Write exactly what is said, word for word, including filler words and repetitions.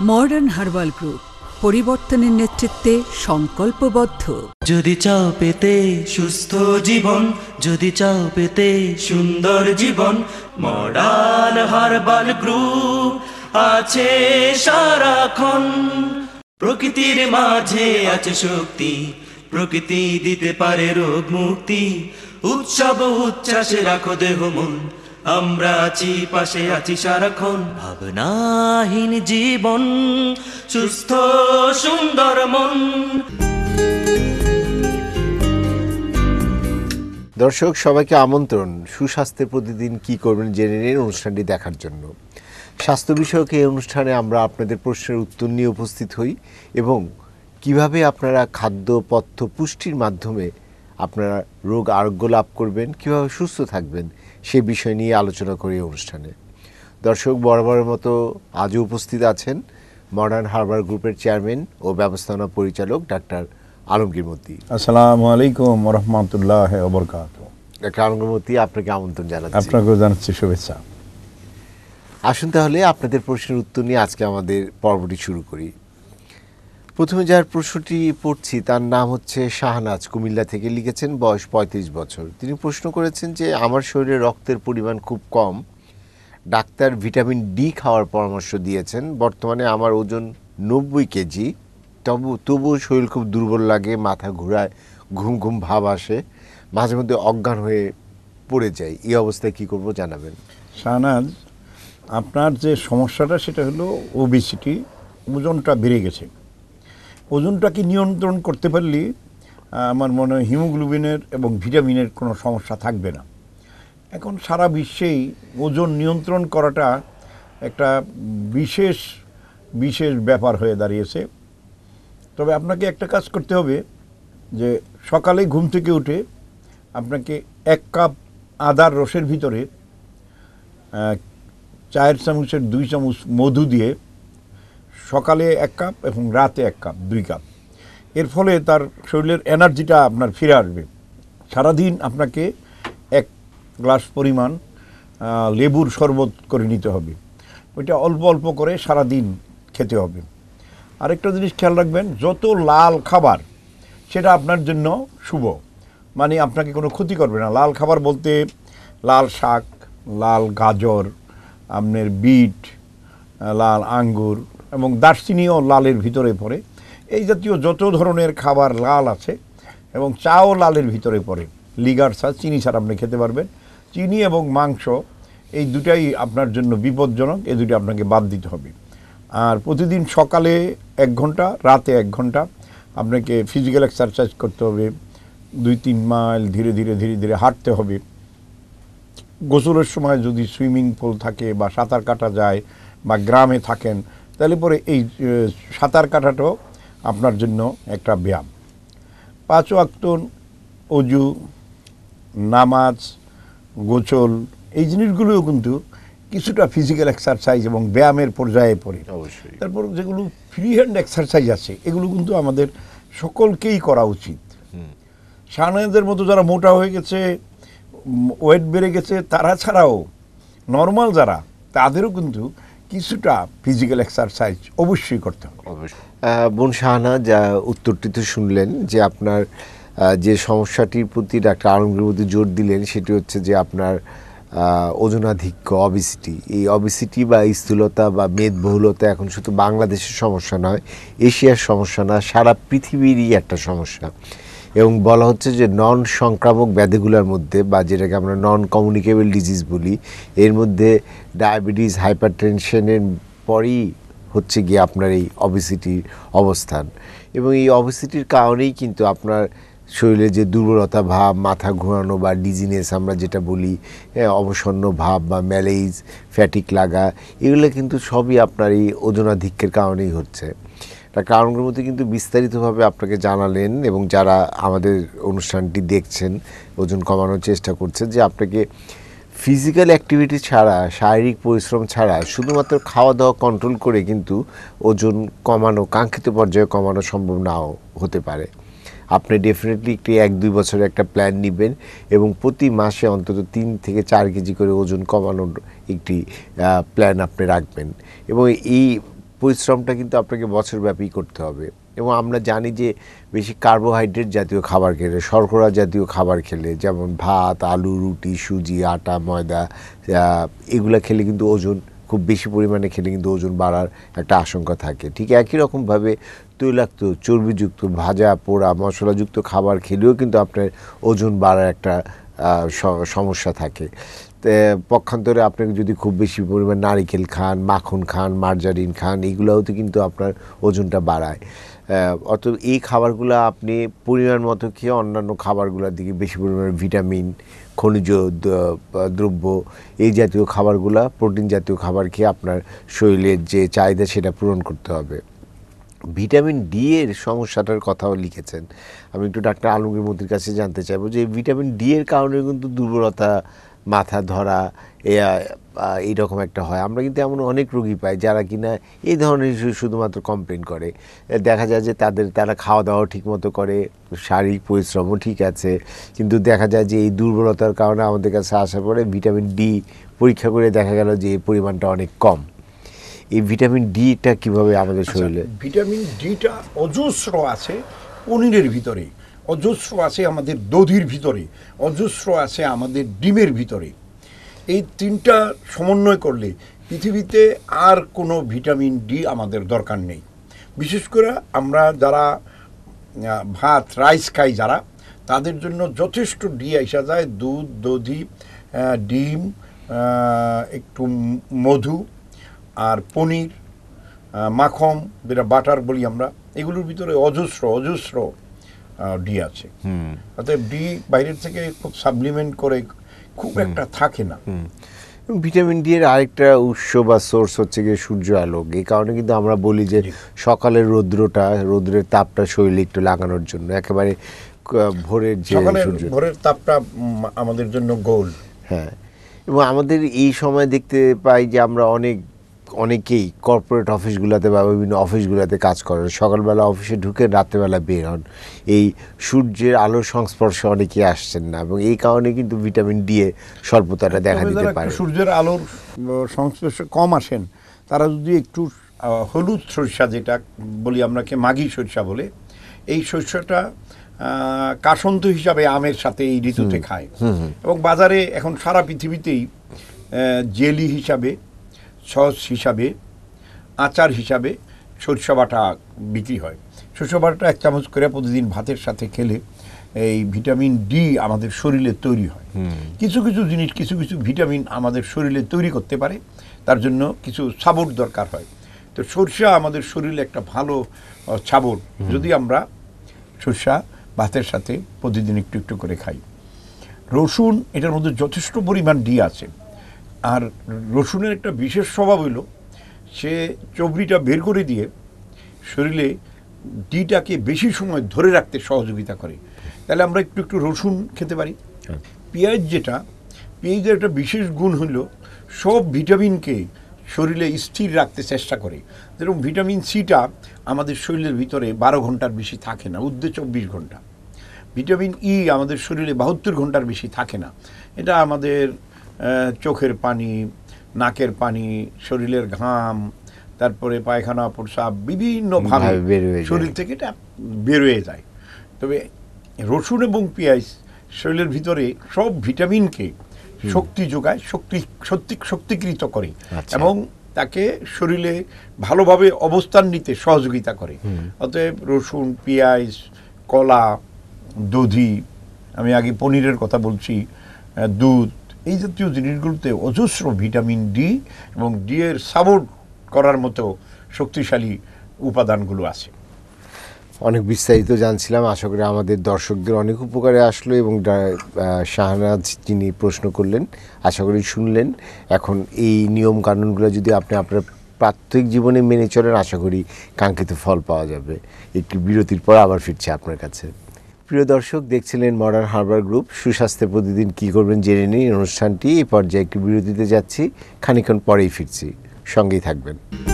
Modern herbal group, পরিবর্তনের নেতৃত্বে সংকল্পবদ্ধ। যদি চাও পেতে সুস্থ জীবন, যদি চাও পেতে সুন্দর জীবন, মডার্ন হার্বাল গ্রুপ আছে সারাক্ষণ। প্রকৃতির মাঝে আছে শক্তি, প্রকৃতি দিতে পারে রোগ মুক্তি। উৎসব উচ্ছ্বাসে রাখো দেহ মন, আমরা আছি পাশে আছি সারাক্ষণ। ভাবনাহীন জীবন, সুস্থ সুন্দর মন। দর্শক সবাইকে আমন্ত্রণ সুস্বাস্থ্যের প্রতিদিন কি করবেন জেনে নিন অনুষ্ঠানটি দেখার জন্য। স্বাস্থ্য বিষয়ক এই অনুষ্ঠানে আমরা আপনাদের প্রশ্নের উত্তর নিয়ে উপস্থিত হই এবং কিভাবে আপনারা খাদ্য পথ্য পুষ্টির মাধ্যমে আপনারা রোগ আরোগ্য লাভ করবেন, কিভাবে সুস্থ থাকবেন সে বিষয় নিয়ে আলোচনা করি এই অনুষ্ঠানে। দর্শক বরাবরের মতো আজও উপস্থিত আছেন মডার্ন হার্বাল গ্রুপের চেয়ারম্যান ও ব্যবস্থাপনা পরিচালক ডাক্তার আলমগীর মতি। আসসালামু আলাইকুম ওয়া রাহমাতুল্লাহি ওয়া বারাকাতুহু। ডাক্তার আলমগীর মতি, আপনাকে আমন্ত্রণ জানাচ্ছি। আপনাকেও জানাচ্ছি শুভেচ্ছা। আসুন তাহলে আপনাদের প্রশ্নের উত্তর নিয়ে আজকে আমাদের পর্বটি শুরু করি। প্রথমে যার প্রশ্নটি পড়ছি তার নাম হচ্ছে শাহনাজ, কুমিল্লা থেকে লিখেছেন, বয়স পঁয়ত্রিশ বছর। তিনি প্রশ্ন করেছেন যে আমার শরীরে রক্তের পরিমাণ খুব কম, ডাক্তার ভিটামিন ডি খাওয়ার পরামর্শ দিয়েছেন। বর্তমানে আমার ওজন নব্বই কেজি, তবু তবুও শরীর খুব দুর্বল লাগে, মাথা ঘোরায়, ঘুম ঘুম ভাব আসে, মাঝে মধ্যে অজ্ঞান হয়ে পড়ে যায়। এই অবস্থায় কী করব জানাবেন। শাহনাজ, আপনার যে সমস্যাটা সেটা হলো ওবেসিটি, ওজনটা বেড়ে গেছে। ওজনটাকে নিয়ন্ত্রণ করতে পারলে আমার মনে হয় হিমোগ্লোবিনের এবং ভিটামিনের কোনো সমস্যা থাকবে না। এখন সারা বিশ্বেই ওজন নিয়ন্ত্রণ করাটা একটা বিশেষ বিশেষ ব্যাপার হয়ে দাঁড়িয়েছে। তবে আপনাকে একটা কাজ করতে হবে যে সকালে ঘুম থেকে উঠে আপনাকে এক কাপ আদার রসের ভিতরে চায়ের চামচের দুই চামচ মধু দিয়ে সকালে এক কাপ এবং রাতে এক কাপ, দুই কাপ। এর ফলে তার শরীরের এনার্জিটা আপনার ফিরে আসবে। সারাদিন আপনাকে এক গ্লাস পরিমাণ লেবুর শরবত করে নিতে হবে। ওইটা অল্প অল্প করে সারাদিন খেতে হবে। আরেকটা জিনিস খেয়াল রাখবেন, যত লাল খাবার সেটা আপনার জন্য শুভ, মানে আপনাকে কোনো ক্ষতি করবে না। লাল খাবার বলতে লাল শাক, লাল গাজর, আপনার বিট, লাল আঙ্গুর এবং দারচিনিও লালের ভিতরে পড়ে। এই জাতীয় যত ধরনের খাবার লাল আছে এবং চাও লালের ভিতরে পড়ে। লিগার চা, চিনি ছাড়া আপনি খেতে পারবেন। চিনি এবং মাংস এই দুটাই আপনার জন্য বিপজ্জনক, এই দুটো আপনাকে বাদ দিতে হবে। আর প্রতিদিন সকালে এক ঘন্টা, রাতে এক ঘন্টা আপনাকে ফিজিক্যাল এক্সারসাইজ করতে হবে। দুই তিন মাইল ধীরে ধীরে ধীরে ধীরে হাঁটতে হবে। গোসলের সময় যদি সুইমিং পুল থাকে বা সাঁতার কাটা যায় বা গ্রামে থাকেন, তাহলে পরে এই সাঁতার কাটাটাও আপনার জন্য একটা ব্যায়াম। পাঁচ ওয়াক্ত অজু, নামাজ, গোসল, এই জিনিসগুলোও কিন্তু কিছুটা ফিজিক্যাল এক্সারসাইজ এবং ব্যায়ামের পর্যায়ে পড়ে। অবশ্যই। তারপর যেগুলো ফ্রি হ্যান্ড এক্সারসাইজ আছে এগুলো কিন্তু আমাদের সকলকেই করা উচিত। শাহনাজের মতো যারা মোটা হয়ে গেছে, ওয়েট বেড়ে গেছে, তারা ছাড়াও নর্মাল যারা, তাদেরও কিন্তু কিছুটা ফিজিক্যাল এক্সারসাইজ অবশ্যই করতে হবে। অবশ্যই। বোন শাহনাজ, যা উত্তরটি তো শুনলেন যে আপনার যে সমস্যাটির প্রতি ডাক্তার আলমগীর মতি জোর দিলেন সেটি হচ্ছে যে আপনার ওজনাধিক্য, অবিসিটি। এই অবিসিটি বা স্থূলতা বা মেদবহুলতা এখন শুধু বাংলাদেশের সমস্যা নয়, এশিয়ার সমস্যা না, সারা পৃথিবীরই একটা সমস্যা। এবং বলা হচ্ছে যে নন সংক্রামক ব্যাধিগুলোর মধ্যে বা যেটাকে আমরা নন কমিউনিকেবল ডিজিজ বলি, এর মধ্যে ডায়াবেটিস, হাইপারটেনশনের পরেই হচ্ছে গিয়ে আপনার এই অবেসিটির অবস্থান। এবং এই অবেসিটির কারণেই কিন্তু আপনার শরীরে যে দুর্বলতা ভাব, মাথা ঘোরানো বা ডিজিনেস আমরা যেটা বলি, অবসন্ন ভাব বা ম্যালেজ, ফ্যাটিক লাগা, এগুলো কিন্তু সবই আপনার এই ওজনাধিক্যের কারণেই হচ্ছে। ডাক্তার আলমগীর মতি কিন্তু বিস্তারিতভাবে আপনাকে জানালেন এবং যারা আমাদের অনুষ্ঠানটি দেখছেন, ওজন কমানোর চেষ্টা করছেন, যে আপনাকে ফিজিক্যাল অ্যাক্টিভিটি ছাড়া, শারীরিক পরিশ্রম ছাড়া, শুধুমাত্র খাওয়া দাওয়া কন্ট্রোল করে কিন্তু ওজন কমানো, কাঙ্ক্ষিত পর্যায়ে কমানো সম্ভব নাও হতে পারে। আপনি ডেফিনেটলি একটি এক দুই বছরের একটা প্ল্যান নেবেন এবং প্রতি মাসে অন্তত তিন থেকে চার কেজি করে ওজন কমানোর একটি প্ল্যান আপনি রাখবেন। এবং এই পরিশ্রমটা কিন্তু আপনাকে বছরব্যাপী করতে হবে। এবং আমরা জানি যে বেশি কার্বোহাইড্রেট জাতীয় খাবার খেলে, শর্করা জাতীয় খাবার খেলে, যেমন ভাত, আলু, রুটি, সুজি, আটা, ময়দা, এগুলা খেলে কিন্তু ওজন খুব বেশি পরিমাণে খেলে কিন্তু ওজন বাড়ার একটা আশঙ্কা থাকে। ঠিক একই রকমভাবে তৈলাক্ত, চর্বিযুক্ত, ভাজা, পোড়া, মশলাযুক্ত খাবার খেলেও কিন্তু আপনার ওজন বাড়ার একটা সমস্যা থাকে। পক্ষান্তরে আপনাকে যদি খুব বেশি পরিমাণ নারিকেল খান, মাখন খান, মার্জারিন খান, এগুলোতে কিন্তু আপনার ওজনটা বাড়ায়। অতএব এই খাবারগুলো আপনি পরিমাণ মতো খেয়ে অন্যান্য খাবারগুলোর দিকে বেশি পরিমাণে ভিটামিন, খনিজ দ্রব্য, এই জাতীয় খাবারগুলা, প্রোটিন জাতীয় খাবার খেয়ে আপনার শরীরের যে চাহিদা সেটা পূরণ করতে হবে। ভিটামিন ডি এর সমস্যাটার কথাও লিখেছেন। আমি একটু ডাক্তার আলমগীর মতির কাছে জানতে চাইবো যে ভিটামিন ডি এর কারণে কিন্তু দুর্বলতা, মাথা ধরা, এইরকম একটা হয়। আমরা কিন্তু এমন অনেক রোগী পাই যারা কিনা এই ধরনের শুধুমাত্র কমপ্লেন করে। দেখা যায় যে তাদের তারা খাওয়া দাওয়া ঠিকমতো করে, শারীরিক পরিশ্রমও ঠিক আছে, কিন্তু দেখা যায় যে এই দুর্বলতার কারণে আমাদের কাছে আসার পরে ভিটামিন ডি পরীক্ষা করে দেখা গেল যে এই পরিমাণটা অনেক কম। এই ভিটামিন ডিটা কিভাবে আমাদের শরীরে? ভিটামিন ডিটা অজস্র আছে পনিরের ভিতরে, অজস্র আছে আমাদের দধির ভিতরে, অজস্র আছে আমাদের ডিমের ভিতরে। এই তিনটা সমন্বয় করলে পৃথিবীতে আর কোনো ভিটামিন ডি আমাদের দরকার নেই। বিশেষ করে আমরা যারা ভাত রাইস খাই যারা, তাদের জন্য যথেষ্ট ডি আসা যায়। দুধ, দধি, ডিম, একটু মধু আর পনির, মাখন, যেটা বাটার বলি আমরা, এগুলোর ভিতরে অজস্র অজস্র ডি আছে। অর্থাৎ ডি বাইরের থেকে খুব সাপ্লিমেন্ট করে খুব একটা থাকে না। ভিটামিন ডি এর আরেকটা উৎস বা সোর্স হচ্ছে গিয়ে সূর্য আলো। এই কারণে কিন্তু আমরা বলি যে সকালের রৌদ্রটা, রৌদ্রের তাপটা শরীরে একটু লাগানোর জন্য, একেবারে ভোরের যে ভোরের তাপটা আমাদের জন্য গোল। হ্যাঁ, এবং আমাদের এই সময় দেখতে পাই যে আমরা অনেক অনেকেই কর্পোরেট অফিসগুলোতে বা বিভিন্ন অফিসগুলোতে কাজ করেন, সকালবেলা অফিসে ঢুকে রাত্রেবেলা বের হন, এই সূর্যের আলোর সংস্পর্শে অনেকেই আসছেন না, এবং এই কারণে কিন্তু ভিটামিন ডি এর স্বল্পতাটা দেখা দিতে পারে। সূর্যের আলোর সংস্পর্শে কম আসেন, তারা যদি একটু হলুদ সরিষা, যেটা বলি আমরাকে মাঘি সরিষা বলে, এই সরিষাটা কাসন্ত হিসাবে আমের সাথে এই ঋতুতে খায়, এবং বাজারে এখন সারা পৃথিবীতেই জেলি হিসাবে, সস হিসাবে, আচার হিসাবে সরিষা বাটা বিক্রি হয়। সরিষা বাটাটা এক চামচ করে প্রতিদিন ভাতের সাথে খেলে এই ভিটামিন ডি আমাদের শরীরে তৈরি হয়। কিছু কিছু জিনিস, কিছু কিছু ভিটামিন আমাদের শরীরে তৈরি করতে পারে, তার জন্য কিছু সাবর দরকার হয়। তো সরিষা আমাদের শরীরে একটা ভালো সাবর, যদি আমরা সরিষা ভাতের সাথে প্রতিদিন একটু একটু করে খাই। রসুন, এটার মধ্যে যথেষ্ট পরিমাণ ডি আছে। আর রসুনের একটা বিশেষ স্বভাব হইল, সে চর্বিটা বের করে দিয়ে শরীরে ডিটাকে বেশি সময় ধরে রাখতে সহযোগিতা করে। তাহলে আমরা একটু একটু রসুন খেতে পারি। পেঁয়াজ, যেটা পেঁয়াজের একটা বিশেষ গুণ হইল সব ভিটামিনকে শরীরে স্থির রাখতে চেষ্টা করে। যেরকম ভিটামিন সিটা আমাদের শরীরের ভিতরে বারো ঘন্টার বেশি থাকে না, ঊর্ধ্বে চব্বিশ ঘন্টা। ভিটামিন ই আমাদের শরীরে বাহাত্তর ঘন্টার বেশি থাকে না। এটা আমাদের চোখের পানি, নাকের পানি, শরীরের ঘাম, তারপরে পায়খানা, প্রস্রাব, বিভিন্নভাবে শরীর থেকে এটা বেরোয়ে যায়। তবে রসুন এবং পেঁয়াজ শরীরের ভিতরে সব ভিটামিনকে শক্তি যোগায়, শক্তি শক্তি শক্তিকৃত করে, এবং তাকে শরীরে ভালোভাবে অবস্থান নিতে সহযোগিতা করে। অতএব রসুন, পেঁয়াজ, কলা, দধি, আমি আগে পনিরের কথা বলছি, দুধ, এই জাতীয় জিনিসগুলোতে অজস্র ভিটামিন ডি এবং ডি এর সাপোর্ট করার মতো শক্তিশালী উপাদানগুলো আছে। অনেক বিস্তারিত জানছিলাম, আশা করি আমাদের দর্শকদের অনেক উপকারে আসলো, এবং শাহনাজ যিনি প্রশ্ন করলেন আশা করি শুনলেন। এখন এই নিয়ম কানুনগুলো যদি আপনি আপনার প্রাত্যহিক জীবনে মেনে চলেন, আশা করি কাঙ্ক্ষিত ফল পাওয়া যাবে। একটি বিরতির পর আবার ফিরছে আপনার কাছে। প্রিয় দর্শক, দেখছিলেন মডার্ন হারবার গ্রুপ, সুস্বাস্থ্যে প্রতিদিন কী করবেন জেনে নিন অনুষ্ঠানটি। এই পর্যায়ে একটি বিরতিতে যাচ্ছি, খানিকক্ষণ পরেই ফিরছি, সঙ্গেই থাকবেন।